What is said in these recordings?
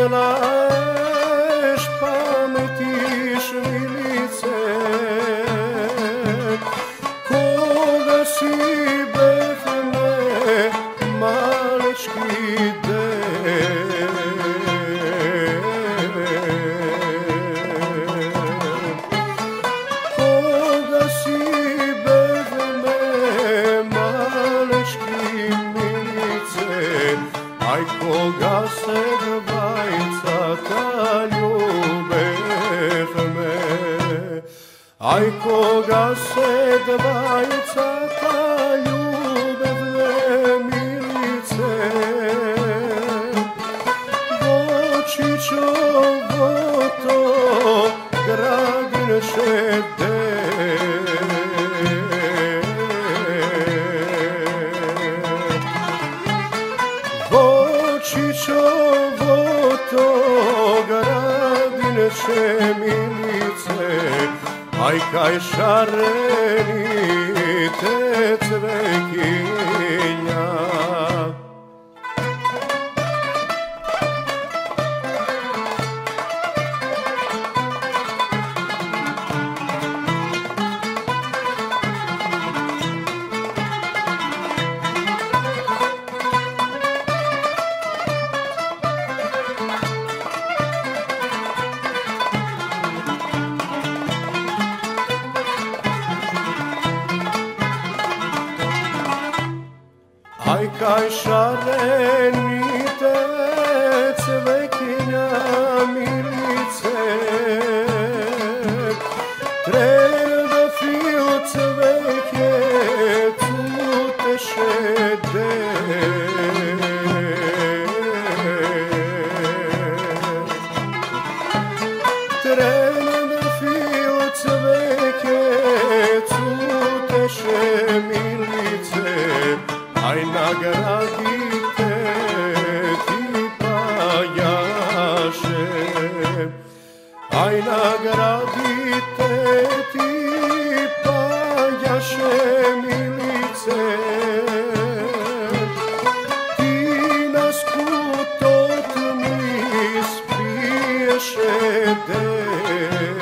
знаеш, паметиш Милице, кога си бевме малечки ден. Кога си бевме малечки Милице, ај кога се двајцата љубевме, ај кога се двајцата љубевме, Милице, во чичовото градинче Чичовото градинче, Милице, ај кај шарените цвекиња. Ај кај шарените цвекиња, Милице, треба фил цвеќе цутеше ден. Треба фил цвеќе цутеше, Милице, ај наградите ти пајаше, ај наградите ти пајаше, Милице, ти на скутот ми спиеше ден.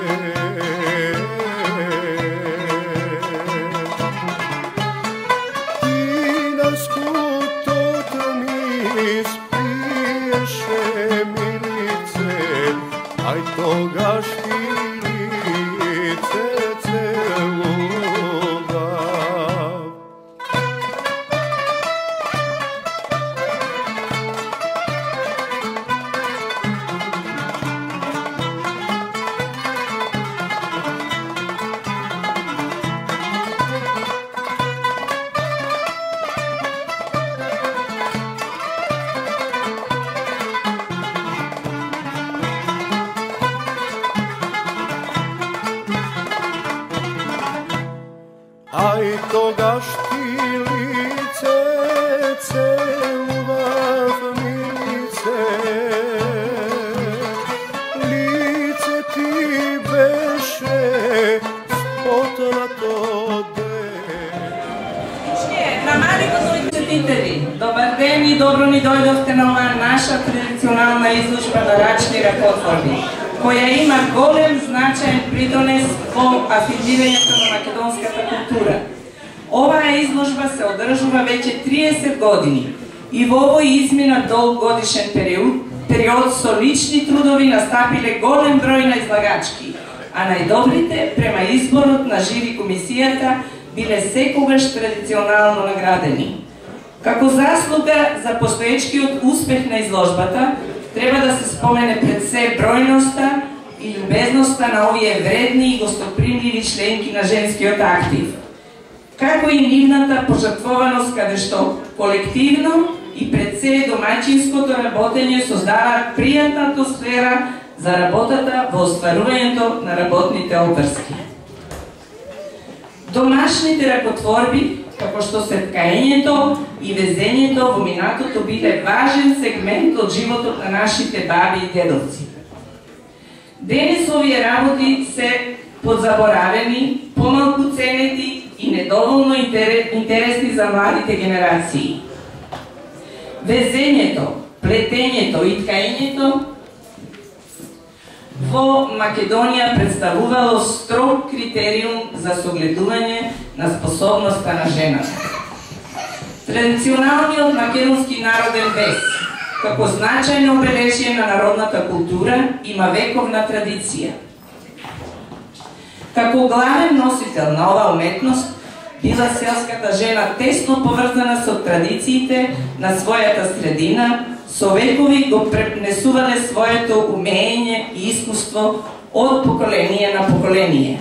Скутот ми спиеше, Милице, ај тогаш ти лице целував. Ај тогаш ти лице целував, Милице, лице ти беше спотнато ден. На малите читители, добар ден и добро ни дојдовте на оваа наша традиционална изложба на рачни ракотворби, која има голем значаен придонес во афирмирањето на македонската култура. Оваа изложба се одржува веќе 30 години и во овој измина долг годишен период со лични трудови настапиле голем број на излагачки, а најдобрите према изборот на жири комисијата биле секогаш традиционално наградени. Како заслуга за постоечкиот успех на изложбата, треба да се спомене пред се бројноста и љубезноста на овие вредни и гостопримливи членки на женскиот актив, како и нивната пожртвованост каде што колективно и пред се домаќинското работење создава пријатна атмосфера за работата во остварувањето на работните обврски. Домашните ракотворби, како што сеткаењето и везењето во минатото биле важен сегмент од животот на нашите баби и дедовци. Денес овие работи се подзаборавени, помалку ценети и недоволно интересни за младите генерации. Везењето, плетењето и ткаењето во Македонија представувало строг критериум за согледување на способноста на жената. Традиционалниот македонски народен вес, како значајно обележје на народната култура, има вековна традиција. Како главен носител на оваа уметност, била селската жена тесно поврзана со традициите на својата средина, со векови го пренесувале своето умење и искуство од поколение на поколение.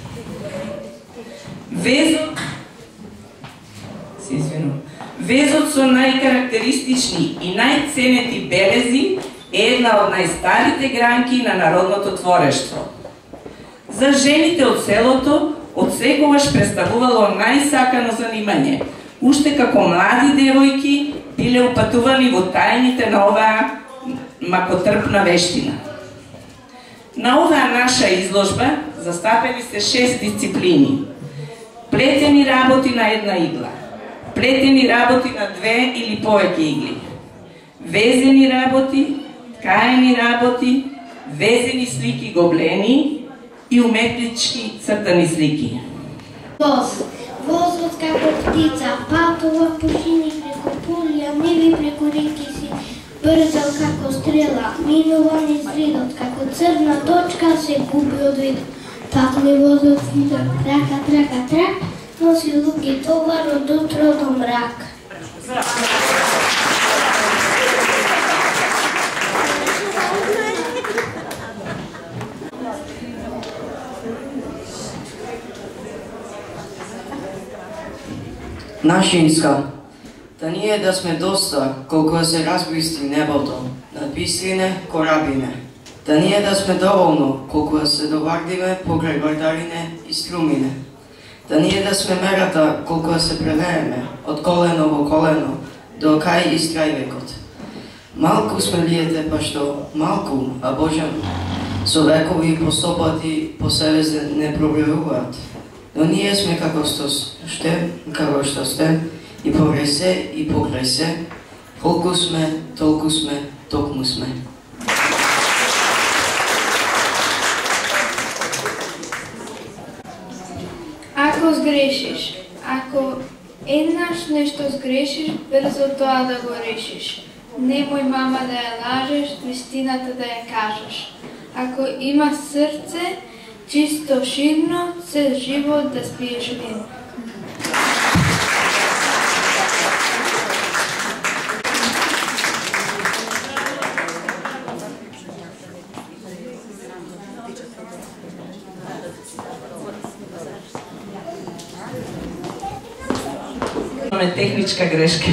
Везот со најкарактеристични и најценети белези е една од најстарите гранки на народното творештво. За жените од селото од секогаш представувало најсакано занимање. Уште како млади девојки биле упатувани во тајните на оваа макотрпна вештина. На оваа наша изложба застапени се 6 дисциплини. Плетени работи на една игла, плетени работи на 2 или повеќе игли, везени работи, ткаени работи, везени слики гоблени и уметнички цртани слики. Возот како птица, патува пушини преку полја, ниви преку реки си, брзал како стрела, минува низ ридот, како црна точка се губи од видот. Пак ли возот видот, трака, трака, трак, носи луѓе товар од утро до мрак. Нашинска. Да ние да сме доста, колку да се разбистри небото, над бистрине, корабине. Да ние да сме доволно, колку да се довардиме покрај вардарине и струмине. Да ние да сме мерата, колку да се прелееме, од колено во колено, до кај и страјвекот. Малку сме лиете, па што малку, а Божем, со векови постопати по себе се не пробивуваат. Но ние сме како што сте, и покрај се, и покрај се, колку сме, толку сме, токму сме. Ако сгрешиш, ако еднаш нешто сгрешиш, брзо тоа да го решиш. Немој мама да ја лажеш, вистината да ја кажеш. Ако има срце, чисто ширно, цел живот да спиеш вино. Имаме техничка грешка.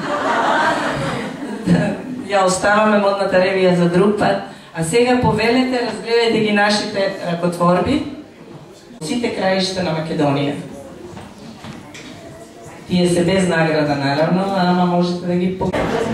Ја оставаме модната ревија за друг пат. А сега повелете, разгледајте ги нашите ракотворби, сите краишта на Македонија. Тие се без награда, наравно, ама можете да ги погледате.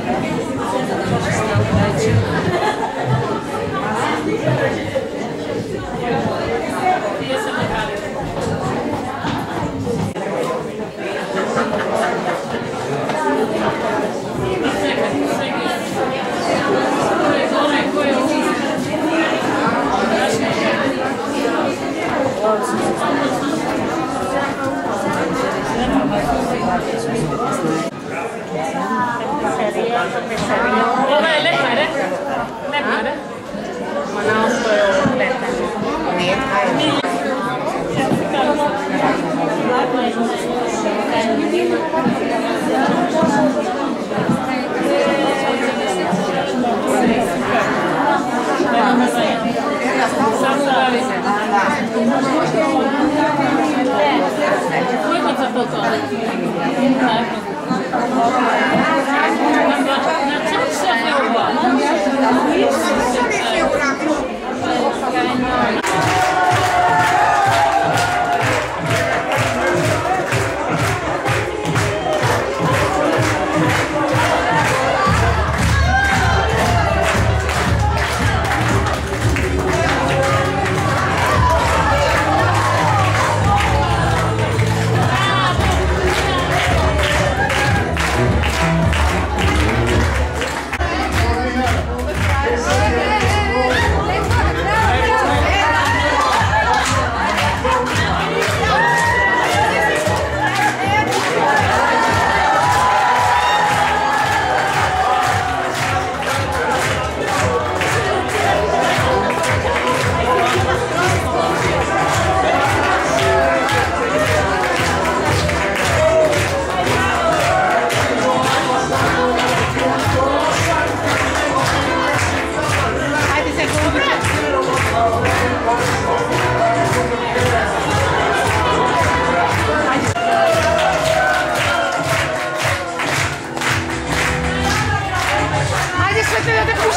Pizzeria.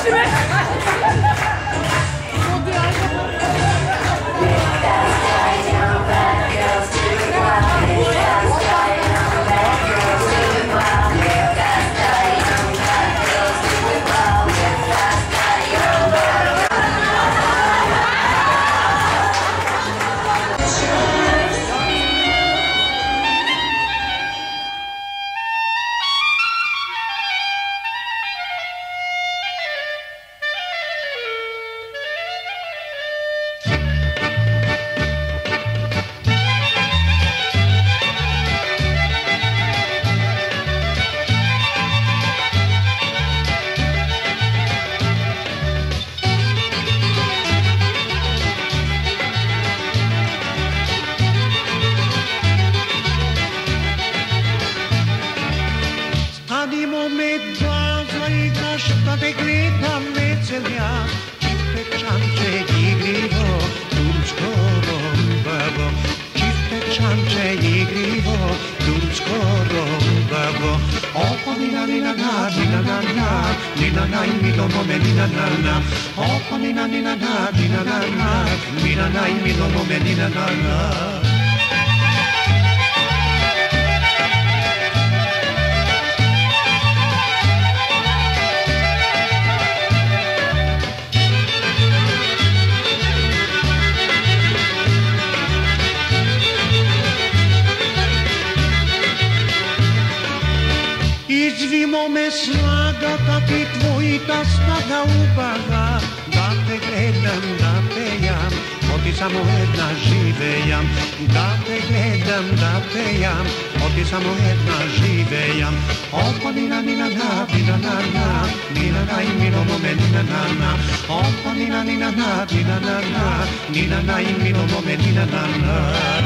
Извимо ме слагата ти твоята стага убава, да те гледам, да пеям, оти само една живеям. Да те гледам, да пеям, оти само една живеям. Опа нина нина на, нина на на, нина най мино моме нина на на. Опа нина нина на, нина на на, nina най мино моме нина на на.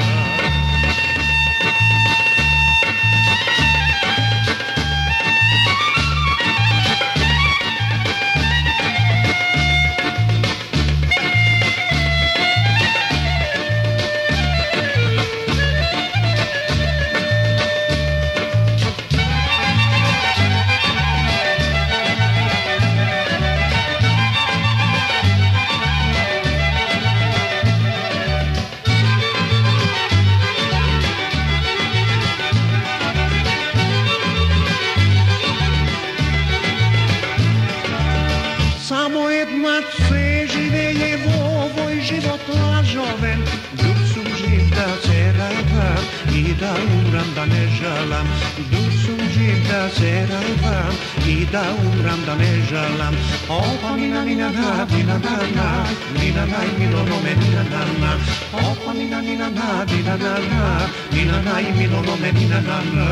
Само една се живее во овој живот лажовен. Дур сум жив да се радвам и да умрам да не жалам. Дур сум жив да се радвам и да умрам да не жалам. Опа нина нина на, нина на на, нина нај мило моме нина на на. Опа нина нина на, нина на на, нина нај мило моме нина на на.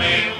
Aleluja.